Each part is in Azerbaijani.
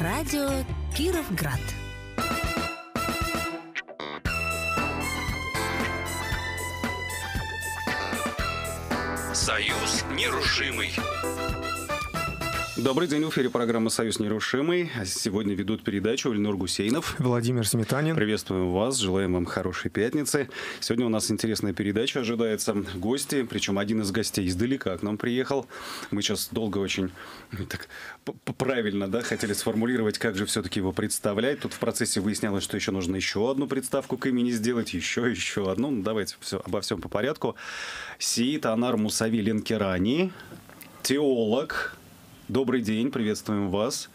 Радио Кировград. Союз нерушимый. Добрый день, в эфире программа «Союз нерушимый». Сегодня ведут передачу Ильнур Гусейнов. Владимир Сметанин. Приветствуем вас, желаем вам хорошей пятницы. Сегодня у нас интересная передача ожидается. Гости, причем один из гостей издалека к нам приехал. Мы сейчас долго очень так правильно хотели сформулировать, как же все-таки его представлять. Тут в процессе выяснялось, что еще нужно еще одну представку к имени сделать, еще одну. Ну, давайте обо всем по порядку. Сеид Анар Мусави Ленкерани, теолог. Добрый день, приветствуем вас.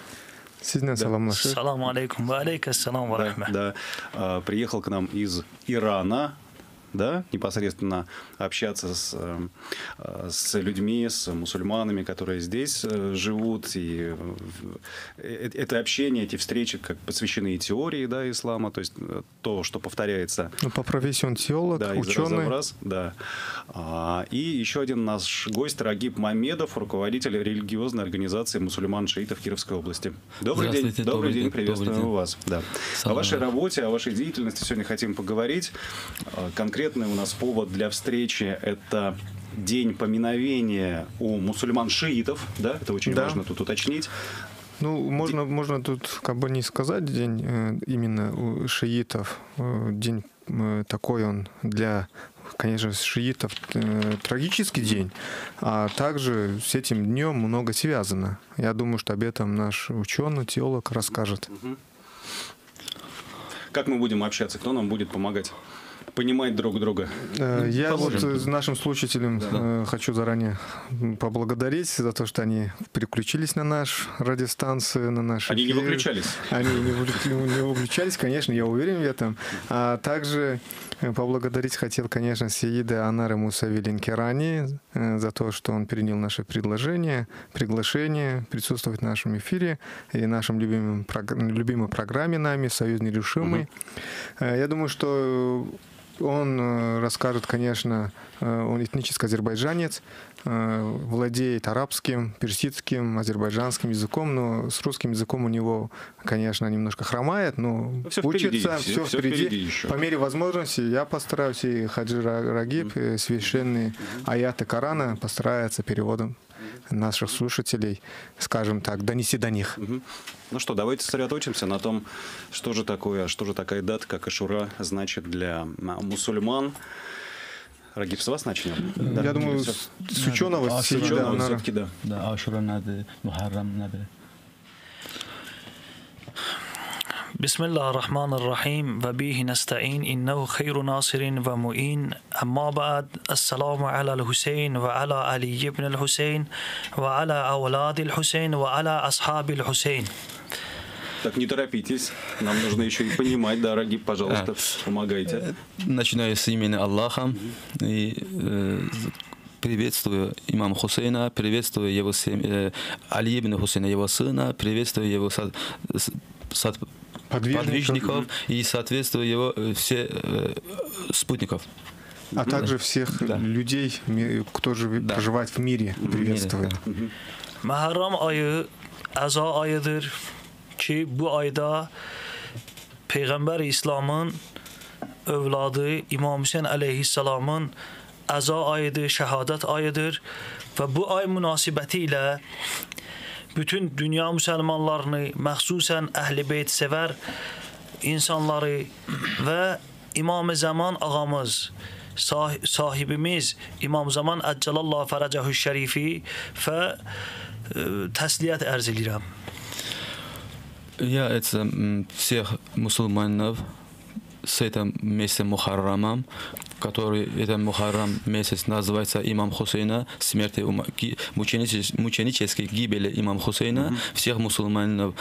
Салам алейкум, ва алейка ассалам ва рахма. Да, приехал к нам из Ирана, да, непосредственно общаться с людьми, с мусульманами, которые здесь живут. И это общение, эти встречи как посвящены и теории, да, ислама, то есть то, что повторяется. Ну, по профессии он теолог, да, ученый. Из раза в раз, да. И еще один наш гость Рагиб Мамедов, руководитель религиозной организации мусульман-шиитов Кировской области. Добрый день, приветствуем вас. Да. О вашей работе, о вашей деятельности сегодня хотим поговорить. Конкретный у нас повод для встречи – это день поминовения у мусульман-шиитов, да, это очень важно тут уточнить. Ну, можно тут как бы не сказать день именно у шиитов. День такой он для, конечно, шиитов трагический день, а также с этим днем много связано. Я думаю, что об этом наш ученый, теолог расскажет. Как мы будем общаться? Кто нам будет помогать понимать друг друга? Я вот нашим слушателям хочу заранее поблагодарить за то, что они переключились на нашу радиостанцию, на наш эфир. Они не выключались? Они не выключались, конечно, я уверен в этом. А также поблагодарить хотел, конечно, Сеида Анара Мусави Ленкерани за то, что он принял наше приглашение присутствовать в нашем эфире и нашем любимой программе нами «Союз нерушимый». Я думаю, что он расскажет, конечно, он этнический азербайджанец, владеет арабским, персидским, азербайджанским языком, но с русским языком у него, конечно, немножко хромает, но учится, все впереди. По мере возможности я постараюсь, и Хаджи Рагиб, священные аяты Корана, постарается переводом наших слушателей, скажем так, донести до них. Ну что, давайте сосредоточимся на том, что же такая дата, как Ашура, значит для мусульман. Рагиб, с вас начнем? Я думаю, с ученого все-таки, да. Да, Ашура надо, Мухаррам надо. بسم الله الرحمن الرحيم وبه نستعين إنه خير ناصر ومؤين أما بعد السلام على الحسين وعلى علي بن الحسين وعلى أولاد الحسين وعلى أصحاب الحسين. Так, не торопитесь, нам нужно еще и понимать, да, Рагиб, пожалуйста, помогайте. Начинаю с имени Аллаха и приветствую имама Хусейна, приветствую его Али ибн Хусейна, его сына, приветствую его подвижников и соответствую его все спутников. А также всех людей, кто проживает в мире, приветствую. Muharram ayı aza ayıdır ki bu ayda Peygamber İslam'ın övladı İmam Hüseyin aleyhisselamın aza ayıdır, şehadet ayıdır ve bu ay münasebetiyle bütün dünya Müslümanlarını, məxsusən Əhl-i Beyt sever insanları ve İmam-ı Zaman ağamız, sahibimiz İmam Zaman Əccalallahu Fərəcəhu Şərifi və təsliyyət ərz edirəm. Я это всех мусульманов с этим месяцем Мухаррамом, который этот Мухаррам месяц называется Имам Хусейна, смерти мученической гибели Имам Хусейна, всех мусульманов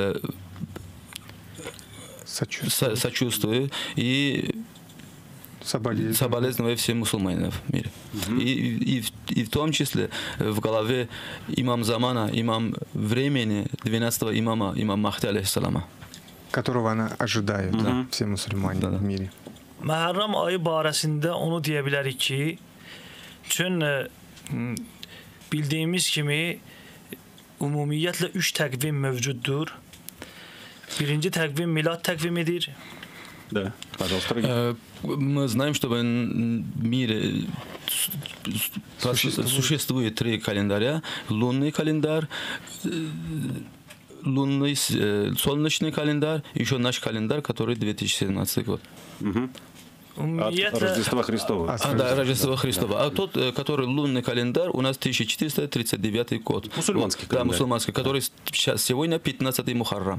сочувствую и соболезную всем мусульманам в мире. И в том числе в голове имам Замана, имам времени, 12-го имама, имам Махди алейхиссалама. Которого она ожидает, все мусульмане в мире. Muharram ayı barəsində onu deyə bilərik ki, çün bildiyimiz kimi ümumiyyətlə 3 təqvim mövcuddur. Birinci təqvim milad təqvimidir. Да, пожалуйста. Мы знаем, что в мире существует 3 календаря. Лунный календарь, лунный, солнечный календарь, еще наш календарь, который 2017 год. От Рождества Христова. Да, Рождество Христова. А тот, который лунный календарь, у нас 1439 год. Мусульманский календарь. Да, мусульманский, который сейчас сегодня 15 Мухаррам.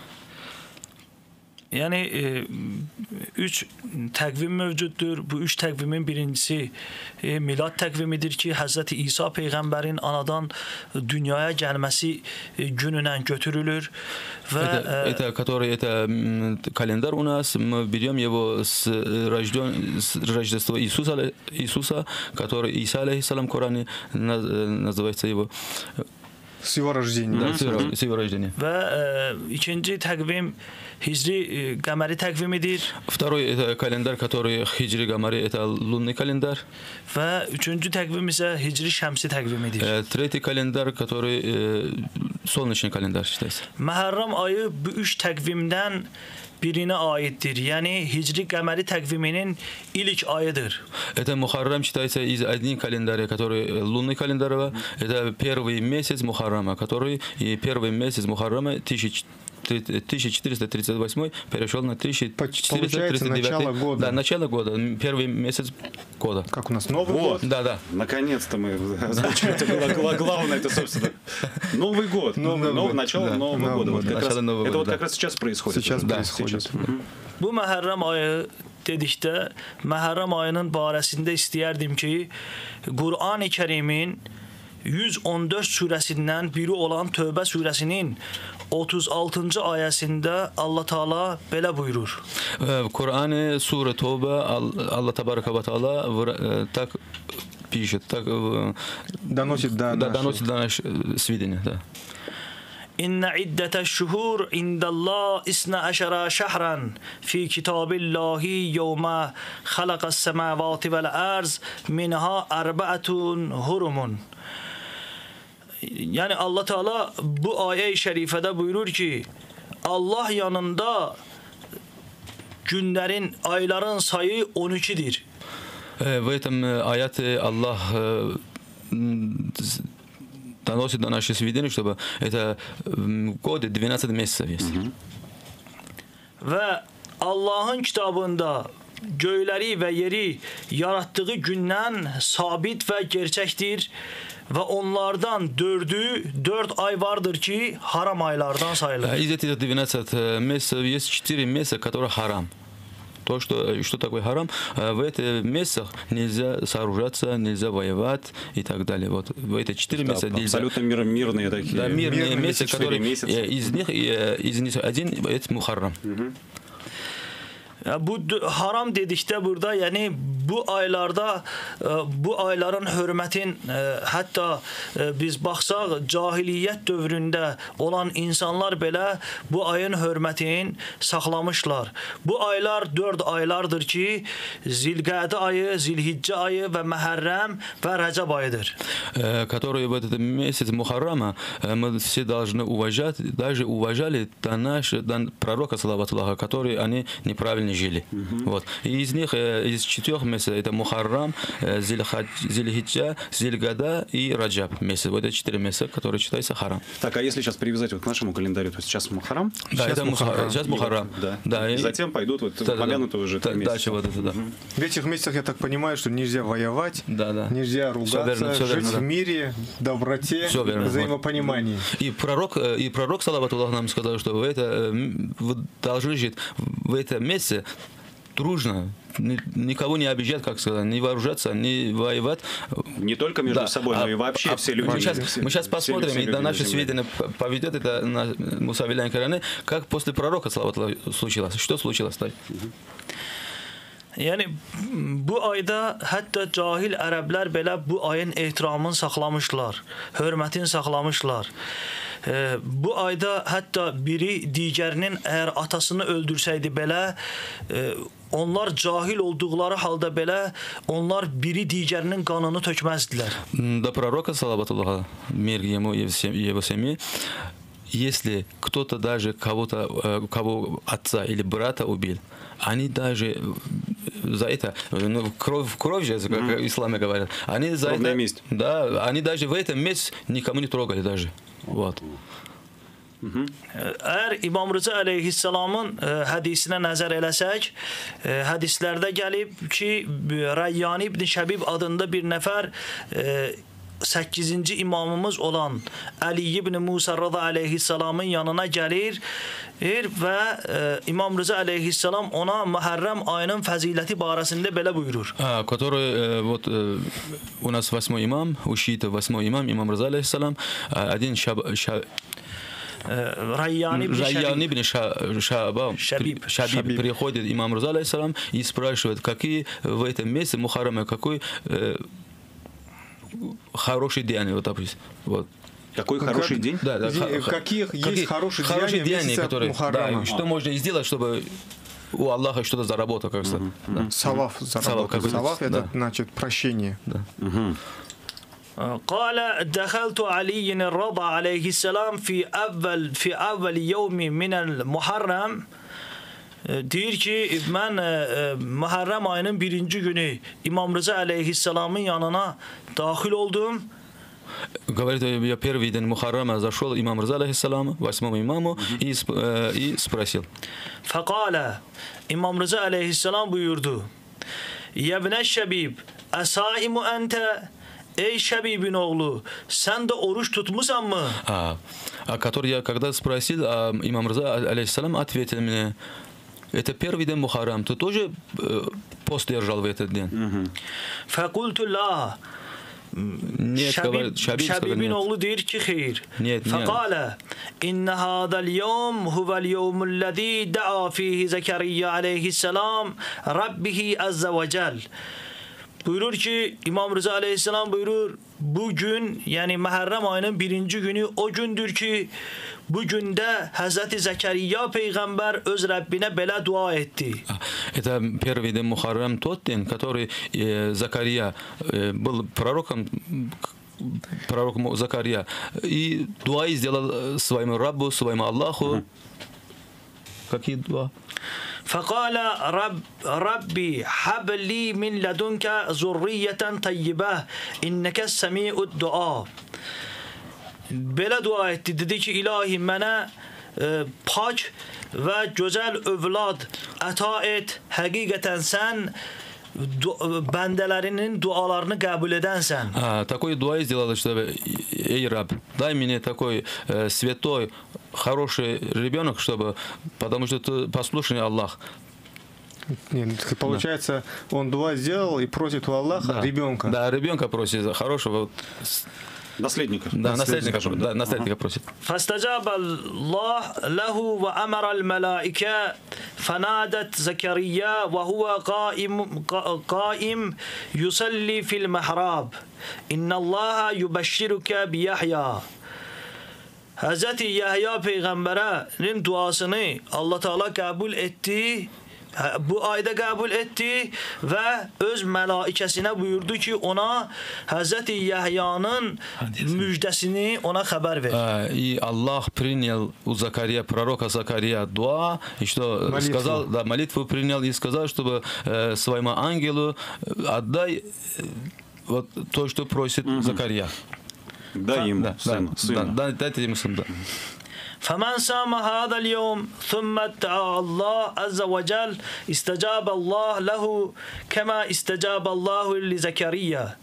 Yəni 3 təqvim mövcuddur. Bu 3 təqvimin birincisi milad təqvimidir ki, Həzrəti İsa peyğəmbərin anadan dünyaya gəlməsi günündən götürülür və это который это календарь у нас, мы берем его с Рождества Иисуса, который Иса алейхиссалам в Коране называется его. С его рождения. Да, с его рождения. Və ikinci təqvim Hicri qəməri təqvimidir. Второй это календарь, который Хиджри Гамари, это лунный календарь. Və üçüncü təqvim isə Hicri şəmsi təqvimidir. Третий календарь, который солнечный календарь считается. Məhərram ayı bu 3 təqvimdən birinə aiddir. Yəni Hicri qəməri təqviminin ilk ayıdır. Это Мухаррам считается из один календаря, который лунный календарь. Это первый месяц Мухаррама, который и первый месяц Мухаррама 1438 перешел на 1439. Начало года. Да, начало года, первый месяц года. Как у нас Новый год? Да, да. Наконец-то мы озвучили. Это главное, это, собственно, Новый год. Начало Нового года. Это вот как раз сейчас происходит. Сейчас происходит. Bu Məhərrəm ayı dedikdə, Məhərrəm ayının barəsində istəyərdim ki, Qur'an-ı Kərimin 114 surəsindən biri olan Tövbə surəsinin 36-cı ayəsində Allah Taala belə buyurur. В Коране сура Тоба Аллах Табарака ва Таала так пишет, так доносит до нашего сведения, да. إن عدة الشهور عند الله 12 شهرا في كتاب الله يوم خلق السماوات والأرض منها 4 حرم. Yəni Allah Taala bu ayə-i şərifədə buyurur ki, Allah yanında günlərin, ayların sayı 12'dir. В этом аяте Аллах доносит до нашего сведения, чтобы это годы 12 месяцев есть. Və Allahın kitabında göyləri və yeri yaratdığı gündən sabit və gerçəkdir və onlardan 4 ay vardır ki, haram aylardan sayılır. Из этих 12 месяцев есть 4 месяца, которые харам. То, что такое харам, в этих месяцах нельзя сооружаться, нельзя воевать и так далее. Вот в эти 4 месяца нельзя. Абсолютно мирные такие. Да, мирные месяцы, которые из них один это Мухаррам. Bu haram dedikdə burada, yəni bu aylarda bu ayların hörmətin hətta biz baxsaq cahiliyyət dövründə olan insanlar belə bu ayın hörmətini saxlamışlar. Bu aylar 4 aylardır ki, Zilqədə ayı, Zilhiccə ayı və Məhərrəm və Rəcəb ayıdır. Которые в этот месяц Мухаррама мы все должны уважать, даже уважали до пророка, салаватуллаха, которые они неправильно жили. Вот. И из них, из 4 месяцев, это Мухаррам, Зильхиджа, Зильгада и Раджаб месяц. Вот это 4 месяца, которые считаются харам. Так, а если сейчас привязать вот к нашему календарю, то сейчас Мухаррам? Да, это Мухаррам. Сейчас Мухаррам. Да. И затем пойдут вот упомянутые уже 3 месяца. Дальше вот это, да. В этих месяцах, я так понимаю, что нельзя воевать, нельзя ругаться, все верно, жить в мире, доброте, взаимопонимании. И пророк салаватуллах нам сказал, что вы должны жить в этом месяце дружно, никого не обижать, как сказать, не вооружаться, не воевать. Не только между собой, но и вообще все люди. Мы сейчас посмотрим, и на наши сведения поведет это на Муса Вилян Караны, как после пророка случилось. Что случилось? Yəni bu ayda hətta cahil ərəblər belə bu ayın ehtiramını saxlamışlar, hörmətini saxlamışlar. Bu ayda hətta biri digərinin əgər atasını öldürsəydi belə, onlar cahil olduqları halda belə, onlar biri digərinin qanını tökməzdilər. До пророка, салаватуллаха, мир ему и его семье, если кто-то даже кого отца или брата убил, они даже за это, ну, кровь же, как в исламе говорят, они за это, месть. да, они даже в этом месте никому не трогали даже. Вот. Eğer İmam Rıza Aleyhisselam'ın hadisine nəzər eləsək, hədislərdə gəlib ki, Rayyan ibn Şəbib adında bir nəfər 8-ci imamımız olan Ali ibn Musa Rıza Aleyhisselam'ın yanına gəlir və İmam Rıza Aleyhisselam ona Muharrem ayının fəziləti barəsində belə buyurur. Который, вот у нас 8-й имам, у шиитов 8-й имам Рыза алейхиссалам, один Rayyan ibn Шабиб приходит имам Рыза алейхиссалам и спрашивает, какие в этом месяце Мухаррама, какой хороший день, вот допустим. Вот. Какой хороший день? Да, да. Какие есть хорошие деяния, которые, Мухаррама? да, что можно сделать, чтобы у Аллаха что-то заработало, как сказать. Саваф заработал. Саваф это значит прощение. Да. قال دخلت علي الرضا عليه السلام في أول يوم من المحرم deyir ki, mən Muharrem ayının 1-ci günü İmam Rıza Aleyhisselam'ın yanına daxil oldum. Говорит, я первый день Мухаррама зашел имам Рыза алейхиссалам, 8-му имаму, и спросил. فقال İmam Rıza Aleyhisselam buyurdu. Yebne Şebib, esaimu ente? Ey Şebibin oğlu, sen de oruç tutmusan mı? Который я когда спросил, имам Рыза алейхиссалам ответил мне, это первый день Мухаррам, ты тоже пост держал в этот день? فقلت لا. Şebibin oğlu deyir ki, xeyr. فقال إن هذا اليوم هو اليوم الذي دعا فيه زكريا عليه السلام ربه عز وجل. Buyurur ki, İmam Rıza Aleyhisselam buyurur, bu gün, yani Muharrem ayının 1-ci günü o gündür ki, bu gündə Hazreti Zekeriya Peygamber öz Rabbine belə dua etdi. Это первый день Мухаррам, тот день, который Закария был пророком Закария, и дуа сделал своему Раббу, своему Аллаху. Какие дуа? فقال ربي هب لي من لدنك ذرية طيبة إنك السميع الدعاء. Belə dua etdi, dedi ki, ilahi mənə pak və gözəl övlad əta et, həqiqətən sən bəndələrinin dualarını qəbul edənsən. Такой дуа сделал, что, эй, Раб, дай мне такой святой, хороший ребенок, чтобы, потому что ты послушный Аллах. Нет, получается, он дуа сделал и просит у Аллаха ребенка. Да, ребенка просит, хорошего. Наследника. Да, наследника, да, наследника просит. فاستجاب الله له وأمر الملائكة فنادت زكريا وهو قائم يصلي في المحراب إن الله يبشرك بيحيى. Hazreti Yahya Peygamber'in duasını Allah Teala kabul etti. Bu ayda qəbul etdi və öz mələikəsinə buyurdu ki, ona Hazreti Яхьянın müjdəsini ona xəbər ver. И Аллах принял у Закария, пророка Закария, дуа, и что молитву. сказал, да, молитву принял и сказал, чтобы своему ангелу отдай вот то, что просит Закария. Дай ему сына. Дайте ему сына. فمن صام هذا اليوم ثم ادعى الله عز وجل استجاب الله له كما استجاب الله لزكريا.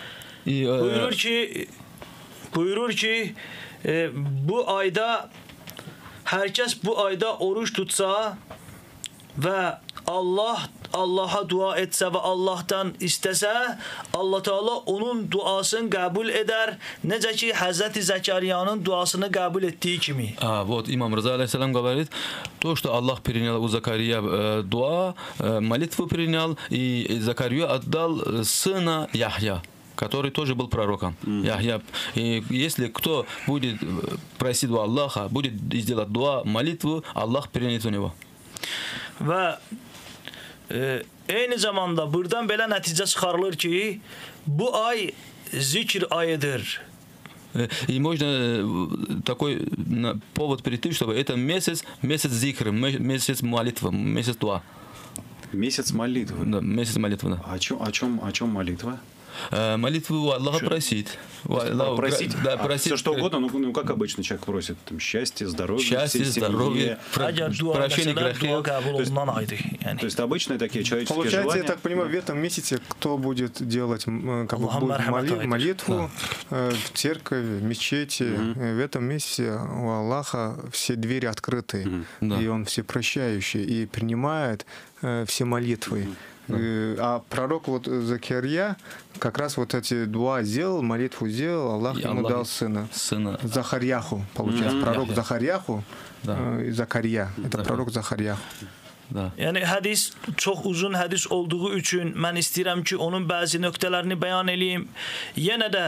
Buyurur ki bu ayda herkes bu ayda oruç tutsa ve Allah'a dua etse ve Allah'tan istese, Allah Teala onun duasını kabul eder. Necə ki Hazreti Zekeriya'nın duasını kabul ettiği kimi. Вот имам Рыза алейхиссалам говорит, то, что Аллах принял у Закария дуа, молитву принял, и Закарию отдал сына Яхья, который тоже был пророком. Яхья. И если кто будет просить у Аллаха, будет сделать дуа, молитву, Аллах принят у него. Və eyni zamanda buradan belə nəticə çıxarılır ki, bu ay zikr ayıdır. И можно такой повод прийти, чтобы это месяц зикр, месяц молитвы, месяц дуа. Месяц молитвы. Да, месяц молитвы, да. О чем молитва? Молитву у Аллаха просить. Просить? Да, просить. Все что угодно, ну как обычно человек просит. Там, счастье, здоровье, счастье, здоровье, прощение грехов. То есть обычные такие человеческие Получается, желания. я так понимаю, в этом месяце кто будет делать как бы, будет молитву в церкви, в мечети. В этом месяце у Аллаха все двери открыты. И Он всепрощающий и принимает все молитвы. А пророк вот Закарья как раз вот эти дуа сделал, молитву сделал, Аллах ему дал сына. Захарьяху, получается. Пророк Захарьяху, Закарья. Это prorok Захарьяху. Yəni hədis çox uzun hədis olduğu üçün mən istəyirəm ki, onun bəzi nöqtələrini bəyan eləyim. Yenə də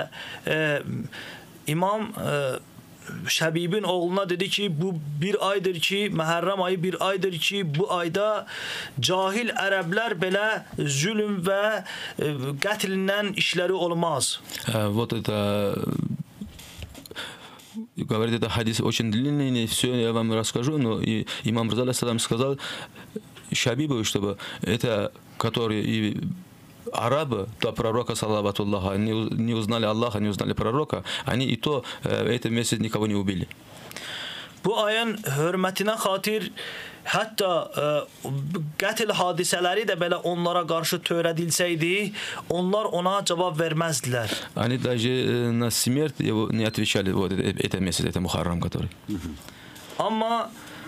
İmam Şəbibin oğluna dedi ki, bu bir aydır ki, Məhərrəm ayı bir aydır ki, bu ayda cahil ərəblər belə zülm və qətlindən işləri olmaz. Вот это говорит, это хадис очень длинный, не все я вам расскажу, но и имам Рза алейхиссалям сказал Шабибу, чтобы это, которые и арабы, до пророка, салаватуллаха, не узнали Аллаха, не узнали пророка, они и то в этом месяце никого не убили. Bu ayın hörmətinə xatir hətta qətl hadisələri də belə onlara qarşı törədilsəydi, onlar ona cavab verməzdilər. Они даже на смерть его не отвечали, вот это месяц, это Мухаррам, который. Amma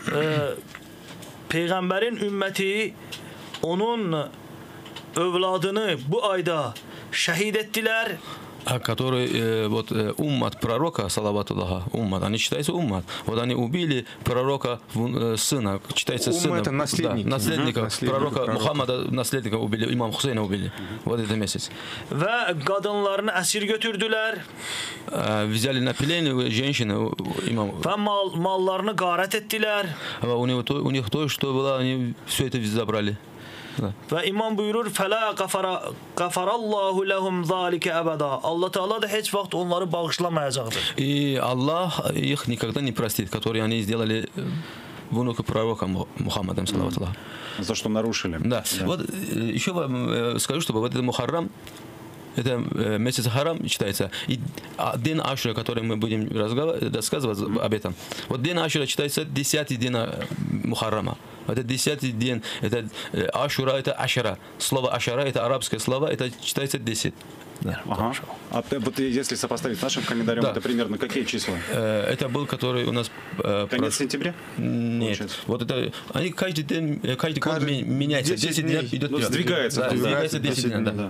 Peyğəmbərin ümməti onun övladını bu ayda şəhid etdilər. Который вот уммат пророка, салаватуллаха, уммат, они считаются уммат. Вот они убили пророка сына, считается сына. Это наследники. Да, наследника пророка Мухаммада, наследника убили, имам Хусейна убили. Вот это месяц. Və qadınlarını əsir götürdülər. Взяли на плен женщины, имам. Və mallarını qarət etdilər. У них то, что было, они все это забрали. Və imam buyurur: "Fələ qafarallahu lahum zalika abada." Allah Taala da heç vaxt onları bağışlamayacaqdır. И Аллах их никогда не простит, которые они сделали внука пророка Мухаммада, саллаллаху. За что нарушили. Да. Вот еще вам скажу, что вот этот Мухаррам, это месяц Харам читается. И день Ашура, который мы будем рассказывать об этом. Вот день Ашура читается 10-й день Мухаррама. Это 10-й день. Это Ашура, это Ашара. Слово Ашара, это арабское слово, это читается 10. Да. Ага. А вот если сопоставить с нашим календарем, да. Это примерно какие числа? Это был, который у нас... Конец сентября? Нет. Получается. Вот это... Они каждый день, каждый год меняется. 10 дней идет. Ну, сдвигается. Да, сдвигается 10 дней, да.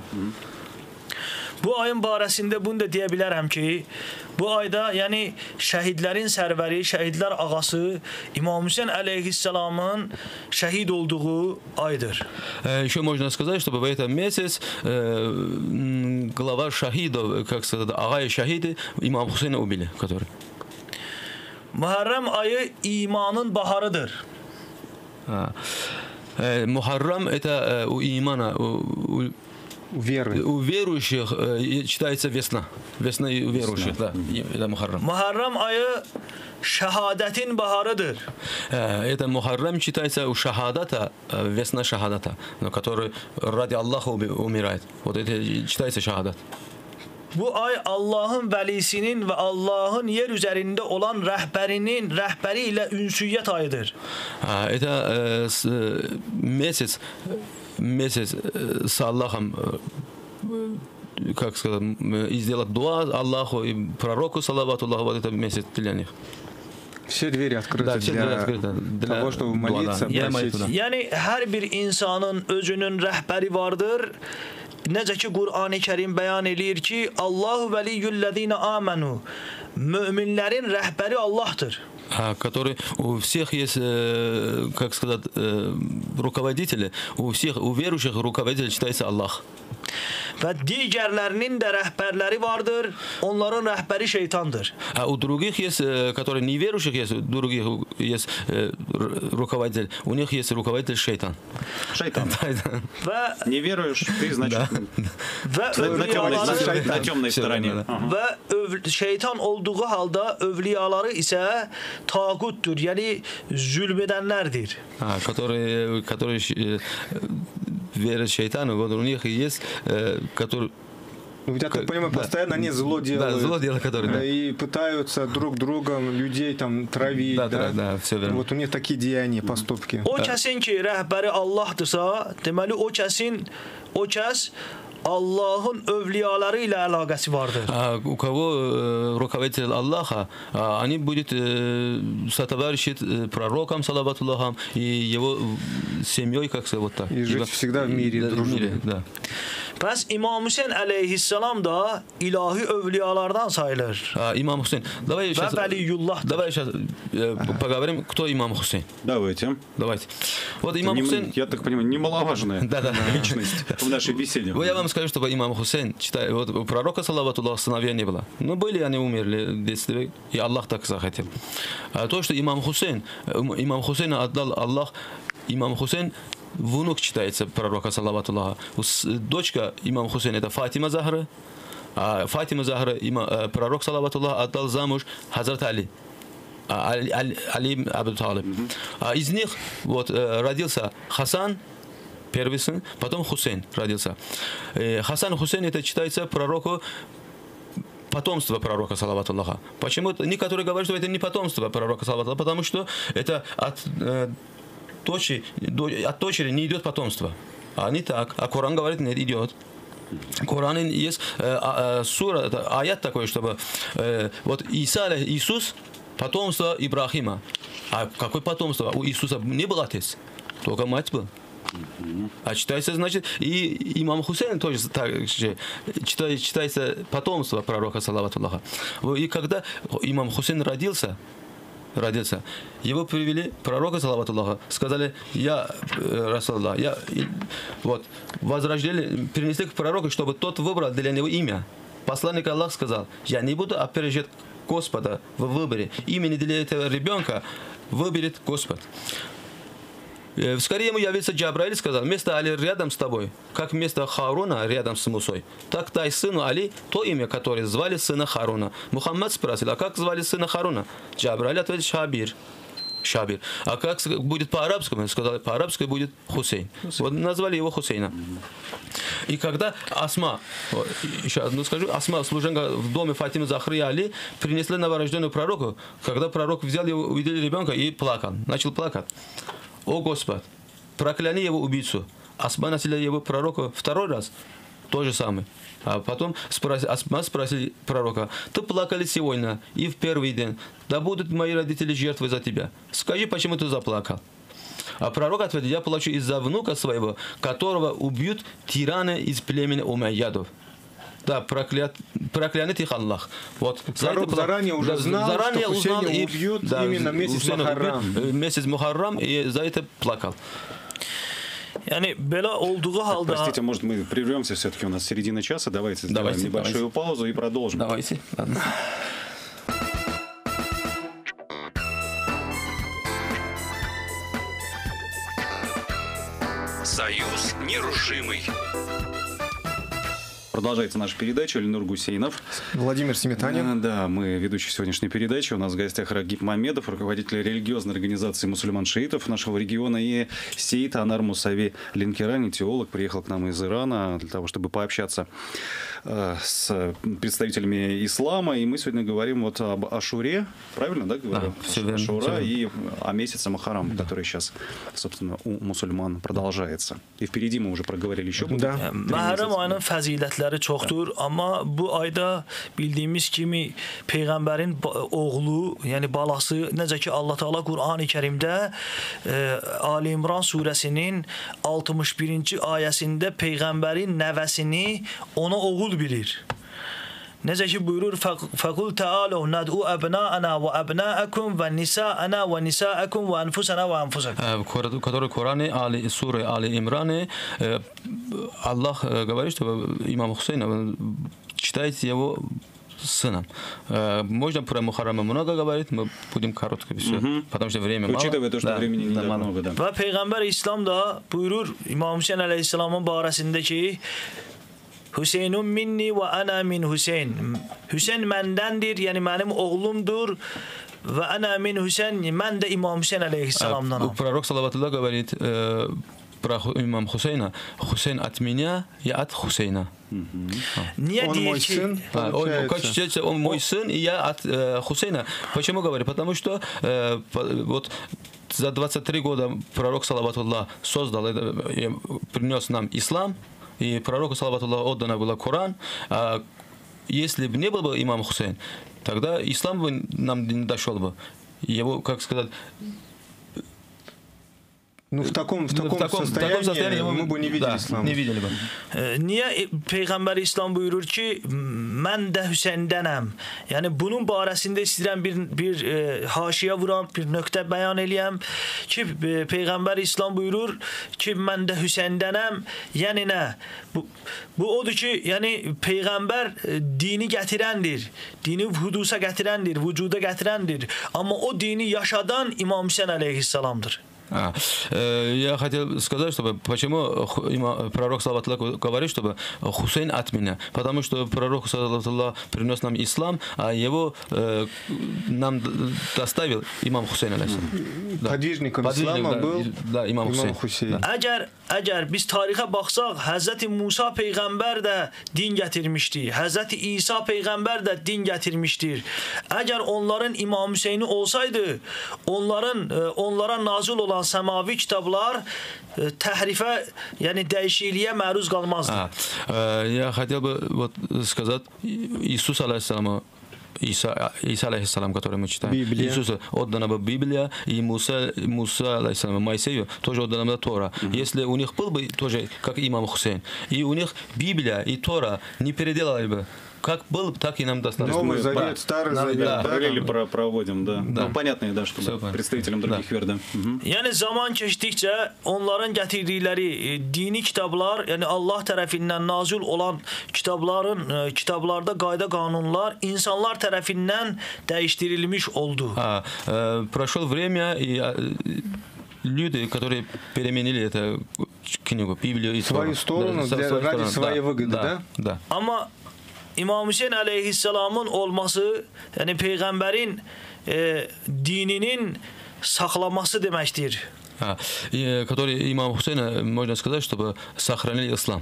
Bu ayın barəsində bunu da deyə bilərəm ki, bu ayda, yəni şəhidlərin sərvəri, şəhidlər ağası İmam Hüseyn əleyhissalamın şəhid olduğu aydır. Еще можно сказать, что в этом месяц глава шахидов, как сказать, ага и шахиды имам Хусейна убили, который. Muharrem ayı imanın baharıdır. Мухаррам это у имана, у верующих читается весна. Весна у верующих, да. Это Мухаррам. Muharrem ayı şehadetin baharıdır. Это Мухаррам читается у шахадата, весна шахадата, который ради Аллаха умирает. Вот это читается шахадат. Bu ay Allah'ın vəlisinin və Allah'ın yer üzərində olan rəhbəri ilə ünsiyyət ayıdır. Это месяц с Аллахом, как сказать, и сделать дуа Аллаху и пророку, салаватуллаху, вот это месяц для них. Все двери открыты, да, все двери открыты для того, чтобы молиться, просить. Yəni hər bir insanın özünün rəhbəri vardır. Necə ki Qur'an-ı Kərim bəyan eləyir ki, Allahu vəliyyullezine amenu. müminlerin rehberi Allah'tır. Который у всех есть, как сказать, руководители, у всех, у верующих руководитель считается Аллах. Ve diğerlerinin de rehberleri vardır. Onların rehberi şeytandır. А у других есть, которые неверующих есть, у других есть руководитель, у них есть руководитель шайтан. Шайтан. Ve Не веруешь, ты, значит, на темной стороне. ve şeytan olduğu halde övliyaları ise tağuttur. Yani zulmedenlerdir. Которые верят шайтану, вот у них есть, которые... Ведь, я так понимаю, постоянно они зло делают. Да, зло делают, которые, да. И пытаются друг другом людей там травить. Да, все верно. Вот у них такие деяния, поступки. O kesin ki rehberi Allah'tırsa, deməli o kəs Allah'ın övliyaları ile alakası vardır. У кого руководитель Аллаха, они будут сотоварищить пророком, салаватуллахам, и его семьей, как сказать, вот так. И жить всегда в мире, дружно. Да. Pəs İmam Hüseyn əleyhissalam da ilahi övliyalardan sayılır. Имам Хусейн. Давай сейчас поговорим, кто имам Хусейн. Давайте. Вот имам Хусейн... Я так понимаю, немаловажная личность в нашей беседе. Я вам скажу, что имам Хусейн, вот у пророка, салаватуллах, сыновья не было. Но были, они умерли в детстве, и Аллах так захотел. А то, что имам Хусейна отдал Аллах, имам Хусейн внук считается пророка, салаватуллаха. Дочка имам Хусейна это Фатима Захра, а Фатима Захра пророк, салаватуллаха, отдал замуж Хазрат Али. Али Абу Талиб. А из них вот родился Хасан, первый сын, потом Хусейн родился. Хасан Хусейн это считается пророку, потомство пророка, салаватуллаха. Почему? Некоторые говорят, что это не потомство пророка, салаватуллаха, потому что это от дочери не идет потомство. А не так. А Коран говорит, нет, идет. В Коране есть сура, аят такой, чтобы вот Иисус потомство Ибрахима. А какое потомство? У Иисуса не был отец, только мать была. А читается, значит, и имам Хусейн тоже так же читается потомство пророка, салаватуллаха. И когда имам Хусейн родился, его привели пророка, салаватуллаха, сказали, Расулаллах, вот, возрождали, перенесли к пророку, чтобы тот выбрал для него имя. Посланник Аллах сказал, я не буду опережать Господа в выборе. Имени для этого ребенка выберет Господь. Вскоре ему явился Джабраиль и сказал, место Али рядом с тобой, как место Харуна рядом с Мусой. Так дай сыну Али то имя, которое звали сына Харуна. Мухаммад спросил, а как звали сына Харуна? Джабраиль ответил, Шабир. А как будет по-арабскому? Сказали, по-арабски будет Хусейн. Вот назвали его Хусейна. И когда Асма, еще одну скажу, Асма, служенка в доме Фатимы Захры и Али, принесли новорожденную пророку, когда пророк взял его, увидел ребенка и плакал, начал плакать. О Господь, прокляни его убийцу. Асма носила его пророка второй раз, то же самое. А потом Асма спросил пророка, ты плакали сегодня и в первый день, да будут мои родители жертвой за тебя. Скажи, почему ты заплакал? А пророк ответил, я плачу из-за внука своего, которого убьют тираны из племени Умайядов. Да, проклянет их Аллах. Вот. Пророк заранее уже знал, что Хусейна убьют именно месяц Мухаррам. Месяц Мухаррам, и за это плакал. Простите, может, мы прервемся все-таки, у нас середина часа. Давайте сделаем небольшую паузу и продолжим. Давайте. Союз нерушимый. Продолжается наша передача. Эльнур Гусейнов. Владимир Сметанин. Да, мы ведущие сегодняшней передачи. У нас в гостях Рагиб Мамедов, руководитель религиозной организации мусульман-шиитов нашего региона, и Сейд Анар Мусави Ленкерани, теолог, приехал к нам из Ирана для того, чтобы пообщаться с представителями ислама. И мы сегодня говорим вот об Ашуре, правильно, да, говорю? Да, все верно. Ашура и о месяце Мухаррам, который сейчас, собственно, у мусульман продолжается. И впереди мы уже проговорили еще. Да. Çoxdur, amma bu ayda bildiyimiz kimi Peyğəmbərin oğlu, yəni balası, necə ki Allah Teala Qur'an-ı Kərimdə Ali İmran surəsinin 61-ci ayəsində Peyğəmbərin nəvəsini ona oğul bilir. Necə ki buyurur faqul ta'alu nad'u abna'ana və abna'akum və nisa'ana və nisa'akum və anfusana və anfusakum. Который в Коране, суре Али Имране, Аллах говорит, что имам Хусейна считайте его сыном. Можно про Мухаррама много говорить, мы будем коротко все, потому что время мало. Учитывая то, что времени не много, да. Və Peyğəmbər İslam da buyurur İmam Hüseyn əleyhissalamın barəsində ki Hüseynun minni və ana min Hüseyn. Hüseyn məndəndir, yəni mənim oğlumdur və ana min Hüseyn, mən də İmam Hüseyn əleyhissalamdanam. Пророк салаватуллах говорит про имам Хусейна: Хусейн от меня, я от Хусейна. Niyə deyir ki он мой сын, и я от Хусейна. Почему говорю? Потому что вот за 23 года пророк салаватуллах создал, принес нам ислам, и пророку салаватуллах отдано было Коран. А если бы не был бы имам Хусейн, тогда ислам бы нам не дошел бы. Его, как сказать, ну, в таком состоянии мы бы не видели ислам. Не видели бы. Niyə Peyğəmbər İslam buyurur ki, mən də Hüseyndənəm? Yəni bunun barəsində istəyirəm bir haşiyə vuram, bir nöqtə bəyan eləyəm ki, Peyğəmbər İslam buyurur ki, mən də Hüseyndənəm. Yəni nə? Bu odur ki, yəni Peyğəmbər dini gətirəndir, dini hudusa gətirəndir, vücuda gətirəndir. Amma o dini yaşadan İmam Hüseyn əleyhissalamdır. Я хотел сказать, чтобы почему пророк саллаллаху говорит, чтобы Хусейн от меня, потому что пророк саллаллаху принес нам ислам, а его нам доставил имам Хусейн алейхиссалам. Подвижником ислама был имам Хусейн. Əgər biz tarixə baxsaq, Həzrəti Musa peyğəmbər də din gətirmişdi. Həzrəti İsa peyğəmbər də din gətirmişdir. Əgər onların İmam Hüseyni olsaydı, onlara nazil olan səmavi kitablar təhrifə, yəni dəyişikliyə məruz qalmazdı. Я хотел бы вот сказать Иисус алейхиссалама, Иса алейхиссалам, который мы читаем. Библия. Иисусу отдана была Библия, и Муса алейхиссалам, Моисею тоже отдана была Тора. Если у них был бы тоже, как имам Хусейн, и у них Библия и Тора не переделали бы, как был, так и нам досталось. Новый Завет, Старый Завет. Параллели проводим, да. Ну, понятно, да, что представителям других вер, да. Yəni zaman keçdikcə onların gətirdikləri dini kitablar, yəni Allah tərəfindən nazil olan kitablarda qayda qanunlar insanlar tərəfindən dəyişdirilmiş oldu. Прошло время, и люди, которые переменили эту книгу, Библию и свою сторону, ради своей выгоды, да? Amma İmam Hüseyn əleyhissalamın olması, yəni Peyğəmbərin dininin saxlaması deməkdir. Который имам Хусейна, можно сказать, чтобы сохранили ислам.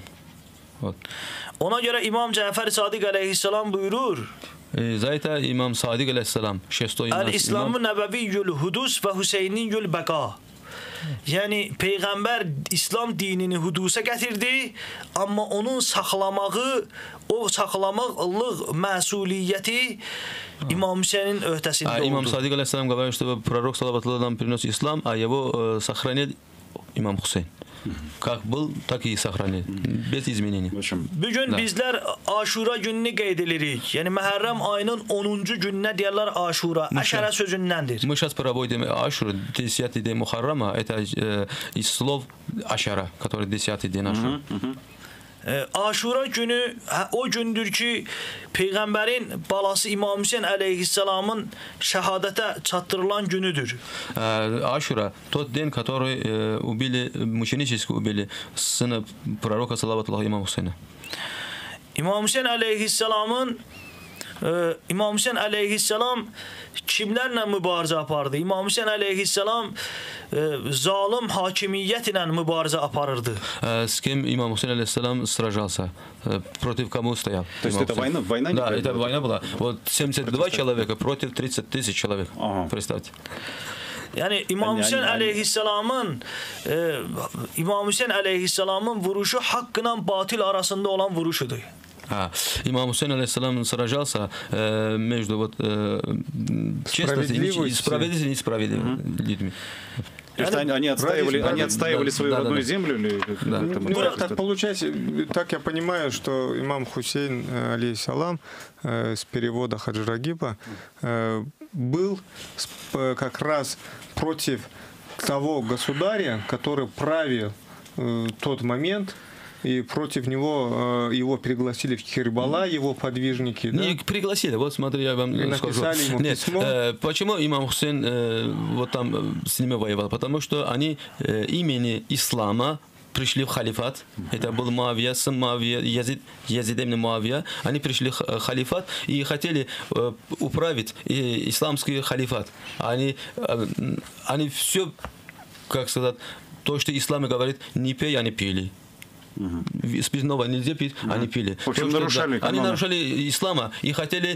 Ona görə İmam Cəfər Sadiq əleyhissalam buyurur. За это имам Садик алейхиссалам, шестой имам. Əl-İslamı nəbəviyyül hudus və Hüseyniyyül bəqa. Yəni Peyğəmbər İslam dinini hudusa gətirdi, amma onun saxlamağı, o saxlamaqlıq məsuliyyəti İmam Hüseynin öhdəsində oldu. Имам Садик алейхиссалам говорит, что пророк саллаллаху алейхи принес ислам, а его сохранил имам Хусейн. Как был, так и сохранил, без изменений. Bugün bizlər Aşura gününü qeyd edirik. Yəni Məhərrəm ayının 10-cu gününə deyirlər Aşura. Əşərə sözündəndir. Мы сейчас проводим Ашуру, 10-й день Мухаррама, это из слов Ашара, который 10-й день Ашура. Aşura günü o gündür ki Peyğəmbərin balası İmam Hüseyn əleyhissalamın şəhadətə çatdırılan günüdür. Ашура, тот день, который убили, мученически убили сына пророка саллаллаху имама Хусейна. İmam Hüseyn əleyhissalam kimlərlə mübarizə apardı? İmam Hüseyn əleyhissalam zalim hakimiyyət ilə mübarizə aparırdı. С кем имам Хусейн алейхиссалам сражался? Против кого стоял? То есть это война? Да, это война была. Вот 72 человека против 30 тысяч человек. Представьте. Yəni İmam Hüseyn əleyhissalamın vuruşu haqqla batil arasında olan vuruşudur. Имам Хусейн алейхиссалам сражался между вот честностью и несправедливыми людьми. То есть они отстаивали свою родную землю? Так получается, так я понимаю, что имам Хусейн, алейхиссалам, с перевода Хаджи Рагиба, был как раз против того государя, который правил в тот момент, и против него его пригласили в Кербала, его подвижники. Не пригласили, вот смотри, я вам скажу. Написали ему письмо. Почему имам Хусейн вот там с ними воевал? Потому что они имени ислама пришли в халифат. Это был Муавия, сын Муавия, Язид ибн Муавия. Они пришли в халифат и хотели управить исламский халифат. Они все, как сказать, то, что ислам говорит, не пей, они пили. Спиртного нельзя пить, они пили. В общем, нарушали они нарушали ислама и хотели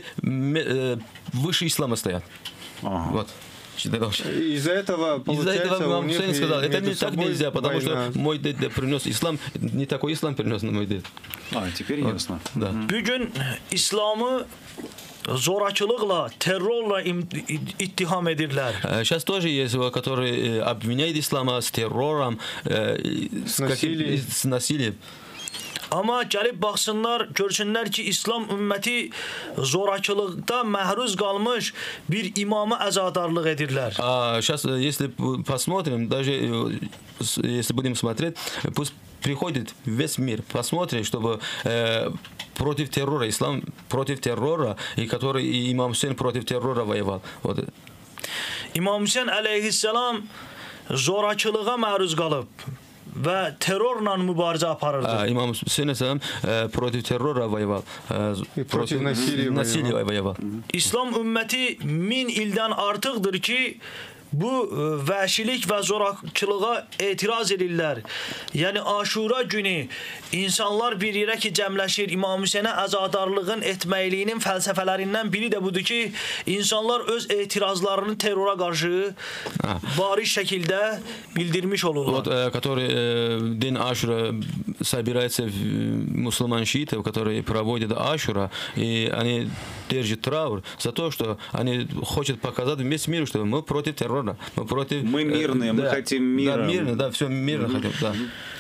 выше ислама стоять. Вот. Из-за этого, получается, имам Хусейн сказал, это не так нельзя, потому война. что мой дед принес ислам, не такой ислам принес на мой дед. Теперь ясно. Да. Bugün İslam'ı zorakılıkla, terörle ittiham edirler. Сейчас тоже есть, которые обвиняют ислама с террором, с насилием. Amma gəlib baxsınlar, görsünlər ki, İslam ümməti zorakılıqda məhruz qalmış bir imamı əzadarlıq edirlər. Сейчас, если посмотрим, даже если будем смотреть, пусть приходит весь мир, посмотрим, чтобы против террора, ислам против террора, и который и имам Хусейн против террора воевал. Вот. İmam Hüseyn əleyhissalam zorakılığa məruz qalıb və terrorla mübarizə aparırdı. Имам Хусейн против террора воевал. Против насилия воевал. İslam ümməti 1000 ildən artıqdır ki, bu vəhşilik və zorakılığa etiraz edirlər. Yəni Aşura günü insanlar bir yerə ki cəmləşir, İmam Hüseynə əzadarlığın etməliyinin fəlsəfələrindən biri də budur ki, insanlar öz etirazlarını terrora qarşı bariz şəkildə bildirmiş olurlar. Вот, который день Ашура собирается мусульман шиитов, которые проводят Ашура, и они держат траур за то, что они хотят показать весь мир, что мы против террора. Мы мирные, мы хотим мира. Да, мирно, да, все мирно хотим, да.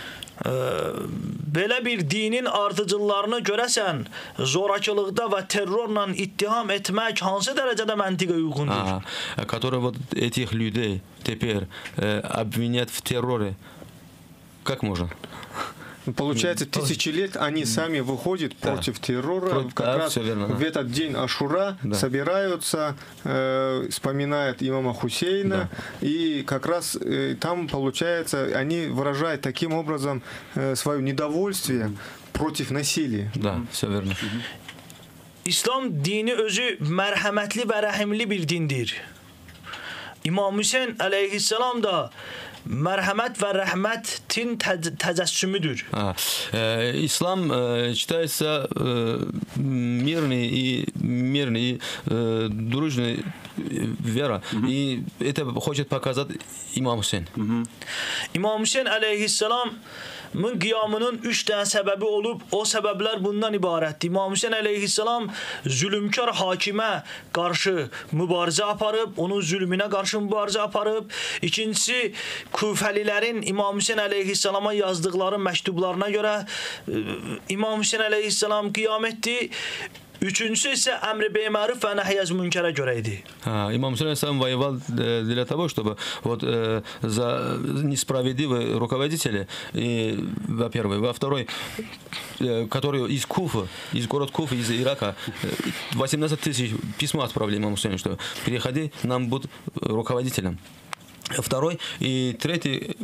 Belə bir dinin ardıcıllarını görəsən, zorakılıqda və terrorla ittiham etmək hansı dərəcədə məntiqə uyğundur? Которые вот этих людей теперь обвинят в терроре. Как можно? Получается, тысячи лет они сами выходят против террора. Как раз в этот день Ашура собираются, вспоминают имама Хусейна. И как раз там, получается, они выражают таким образом свое недовольствие против насилия. Да, все верно. İslam dini özü mərhəmətli və rəhimli bir dindir. İmam Hüseyn əleyhissalam da merhamet ve rahmetin tecessümüdür. Ислам считается мирной и дружной вера. И это хочет показать имам Хусейн. İmam Hüseyn aleyhisselam qiyamının 3 dənə səbəbi olub, o səbəblər bundan ibarətdir. İmam Hüseyn əleyhissalam zülmkar hakimə qarşı mübarizə aparıb, onun zülmünə qarşı mübarizə aparıb. İkincisi, Kufəlilərin İmam Hüseyn əleyhissalama yazdıqları məktublarına görə İmam Hüseyn əleyhissalam qiyam etdi. Üçüncüsü ise emri be'maruf ve nahyaz münkere göreydi. Имам Хусейн сам воевал для того, чтобы вот за несправедливые руководители, во-первых, во-вторых, которые из Куфы, из города Куфы, из Ирака, 18 тысяч письма отправили имаму Хусейну, что переходи, нам будут руководителем. Второй и третий,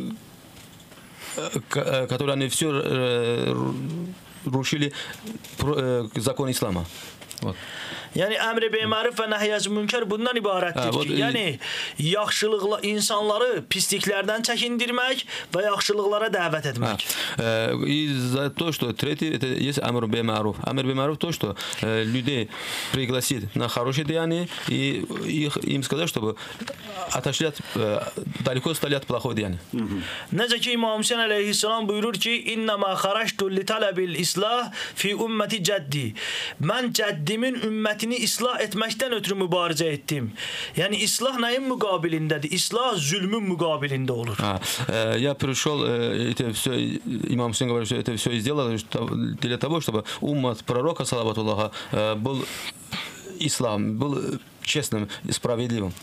которые они все рушили закон ислама. Вот. Yani əmr-i be'maruf və nəhy-i münkər bundan ibarətdir ki, yəni yaxşılıqla insanları pisliklərdən çəkindirmək və yaxşılıqlara dəvət etmək. И за то, что третий, это есть амр бе-маруф. Амр бе-маруф то, что людей пригласит на хорошее деяние и им сказать, чтобы отошли далеко стали от плохого деяния. Necə ki İmam Hüseyn əleyhissalam buyurur ki, İnnəmə xaraştu li tələbil islah fi ümməti cəddi. Mən cəddi Rəbbimin ümmətini islah etməkdən ötürü mübarizə etdim. Yəni islah nəyin müqabilindədir? İslah zülmün müqabilində olur. Я пришел, это все, имам Хусейн говорит, что это все сделал для того, чтобы уммат пророка, салаватуллаха, был ислам, был честным и справедливым.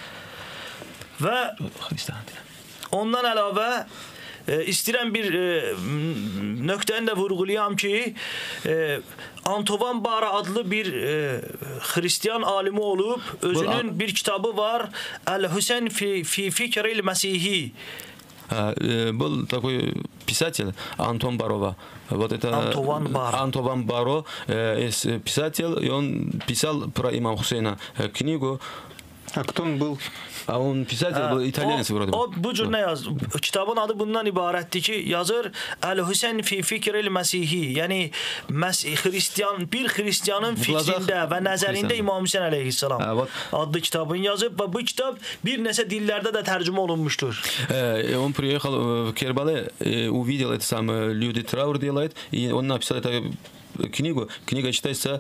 Və ondan əlavə istəyirəm bir nöqtəni də vurğulayam ki, Antovan Bara adlı bir Hristiyan alimi olub, özünün bir kitabı var, Əl-Hüseyn fi Fikril Məsihi. Был такой писатель Антон Барова. Вот это Антован Баро, писатель, и он писал про имама Хусейна книгу. А кто он был? А он pисатель был, итальянец вроде бы. O bu cür nə yazır? Kitabın adı bundan ibarətdir ki, yazır Əl-Hüseyn fi Fikril Məsihi. Yəni bir xristianın fikrində və nəzərində İmam Hüseyn əleyhissalam adlı kitabını yazıb və bu kitab bir neçə dillərdə də tərcümə olunmuşdur. Он приехал в Кербале, увидел это самое, люди траур делают, и он написал эту книгу. Книга читается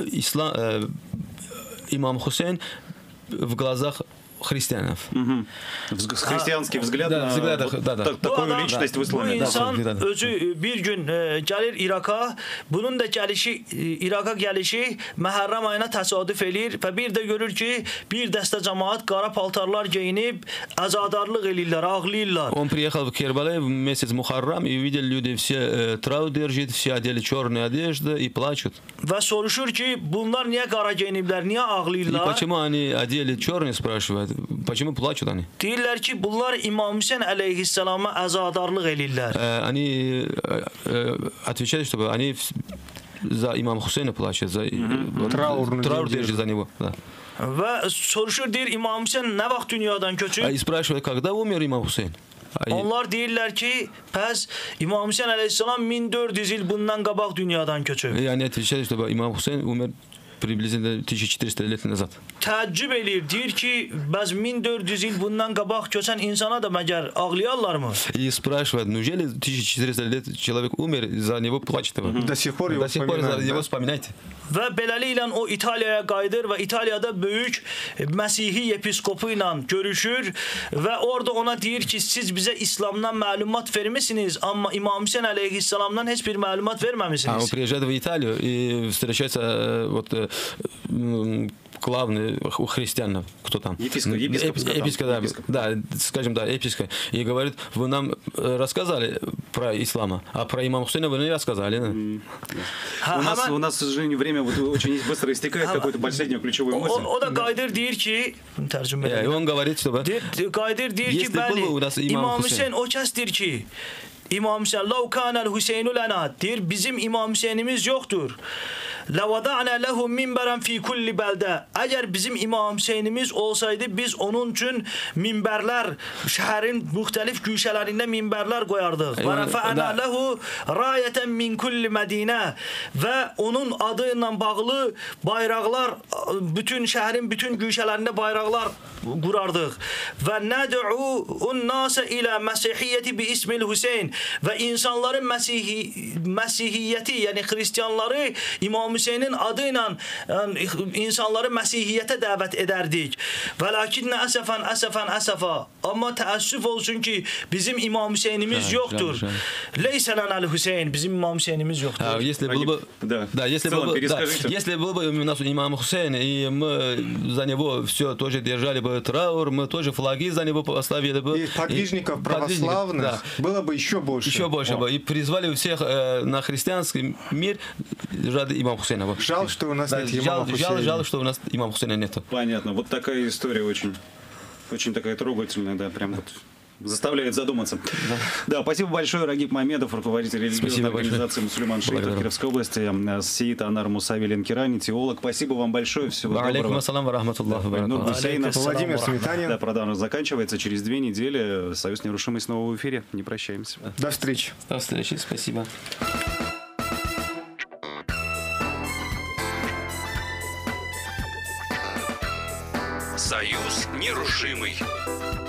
Имам Хусейн в глазах христианов. Христианский взгляд на такую личность в исламе. Bu insan özü bir gün gəlir İraqa. Bunun da İraqa gəlişi Məhərrəm ayına təsadüf eləyir və bir də görür ki, bir dəstə cəmaət qara paltarlar geyinib əzadarlıq eləyirlər, ağlayırlar. Он приехал в Кербале в месяц Мухаррам и увидел люди все траур держат, все одели черные одежды и плачут. Və soruşur ki, bunlar niyə qara geyiniblər, niyə ağlayırlar? И почему они одели черные, спрашивают. Почему плачут они? Deyirlər ki, bunlar İmam Hüseyn əleyhissalama əzadarlıq eləyirlər. Они отвечают, что они за имама Хусейна плачут, за траур держат за него. Və soruşur, deyir, İmam Hüseyn nə vaxt dünyadan köçüb? И спрашивают, когда умер имам Хусейн? Onlar deyirlər ki, pəs İmam Hüseyn əleyhissalam 1400 il bundan qabaq dünyadan köçüb. И они отвечают, что имам Хусейн умер приблизительно 1400 лет назад. Təəccüb eləyir, deyir ki, bəs 1400 il bundan qabaq köçən insana da məgər ağlayarlarmı? И спрашивают, неужели 1400 лет человек умер, за него плачет его? До сих пор его вспоминайте. Və beləliklə o İtaliyaya qayıdır və İtaliyada böyük Məsihi episkopu ilə görüşür və orada ona deyir ki, siz bizə İslamdan məlumat vermisiniz, amma İmam Hüseyn əleyhissalamdan heç bir məlumat verməmisiniz. Он приезжает в Италию и встречается главный у христиан, кто там? Епископ, да, скажем, да, епископ. И говорит, вы нам рассказали про ислама, а про имама Хусейна вы не рассказали. У нас, к сожалению, время очень быстро истекает, какой-то последний ключевой мысль. O da qayıdır deyir ki, tərcümə edir. Он говорит, что qayıdır deyir ki, bəli, İmam Hüseyn o kəsdir ki, İmam Hüseyn, "Lav kana'l Hüseynu lana", deyir, bizim İmam Hüseynimiz yoxdur. "Lavada'na lehu minberan fi kulli beldə." Əgər bizim İmam Hüseynimiz olsaydı, biz onun üçün minbərlər, şəhərin müxtəlif güşələrində minbərlər qoyardıq. "Və rafa'na lehu rayatan min kulli Mədinə." Və onun adı ilə bağlı bayraqlar, bütün şəhərin bütün güşələrində bayraqlar qurardıq. "Və nad'u'un nasa ila məsihiyyəti bi ismil Hüseyn." Və insanların Məsihiyyəti, yəni xristianları İmam Hüseynin adı ilə insanları Məsihiyyətə dəvət edərdik. Və lakinnə əsəfən. Amma təəssüf olsun ki, bizim İmam Hüseynimiz yoxdur. Leysə lənəl Hüseyn, bizim İmam Hüseynimiz yoxdur. Если был бы у нас имам Хусейн, и мы за него все тоже держали бы траур, мы тоже флаги за него поставили бы. И подвижников православных было бы еще больше. Еще больше бы. И призвали всех на христианский мир ради имама Хусейна. Жаль, что у нас нет имама Хусейна. Жаль, что у нас имама Хусейна нет. Понятно. Вот такая история очень такая трогательная, да, прям вот заставляет задуматься. Да, спасибо большое, Рагиб Мамедов, руководитель религиозной организации «Мусульман Шиитов» Кировской области, Сеид Анар Мусави Ленкерани, теолог. Спасибо вам большое, всего доброго. Алейкум ассалам ва рахматуллахи ва баракатуху. Владимир Сметанин. Да, продажа заканчивается. Через 2 недели Союз Нерушимый снова в эфире. Не прощаемся. До встречи. До встречи, спасибо. Союз нерушимый.